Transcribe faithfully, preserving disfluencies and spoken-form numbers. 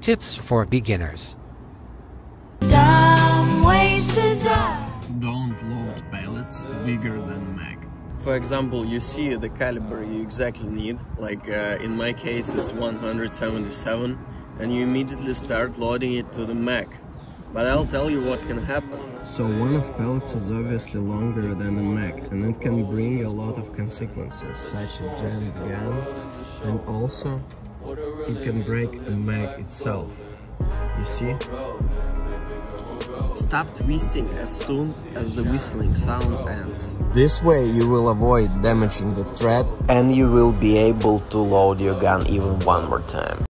Tips for beginners. Dumb ways to die. Don't load pellets bigger than mag. For example, you see the caliber you exactly need, like uh, in my case it's one hundred seventy-seven, and you immediately start loading it to the mag. But I'll tell you what can happen. So one of pellets is obviously longer than the mag, and it can bring a lot of consequences, such as jammed gun, and also it can break the mag itself. You see? Stop twisting as soon as the whistling sound ends. This way you will avoid damaging the thread and you will be able to load your gun even one more time.